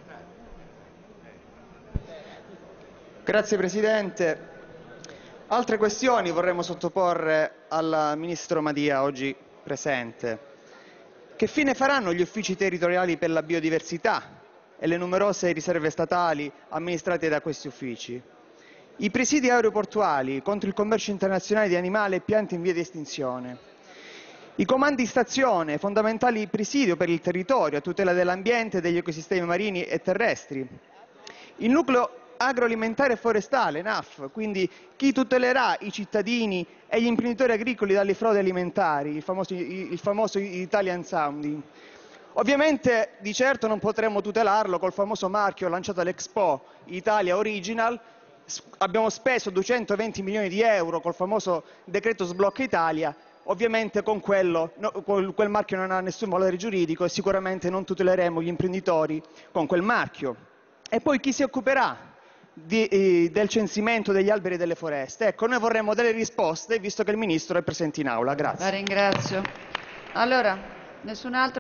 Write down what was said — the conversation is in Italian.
Grazie Presidente. Altre questioni vorremmo sottoporre al Ministro Madia, oggi presente. Che fine faranno gli uffici territoriali per la biodiversità e le numerose riserve statali amministrate da questi uffici? I presidi aeroportuali contro il commercio internazionale di animali e piante in via di estinzione. I comandi di stazione, fondamentali presidio per il territorio a tutela dell'ambiente e degli ecosistemi marini e terrestri. Il nucleo agroalimentare e forestale, NAF, quindi chi tutelerà i cittadini e gli imprenditori agricoli dalle frodi alimentari, il famoso Italian Sounding. Ovviamente di certo non potremo tutelarlo col famoso marchio lanciato all'Expo Italia Original. Abbiamo speso 220 milioni di euro col famoso decreto Sblocca Italia. Ovviamente con quel marchio non ha nessun valore giuridico e sicuramente non tuteleremo gli imprenditori con quel marchio. E poi chi si occuperà del censimento degli alberi e delle foreste? Ecco, noi vorremmo delle risposte, visto che il Ministro è presente in aula. Grazie. La ringrazio. Allora, nessun altro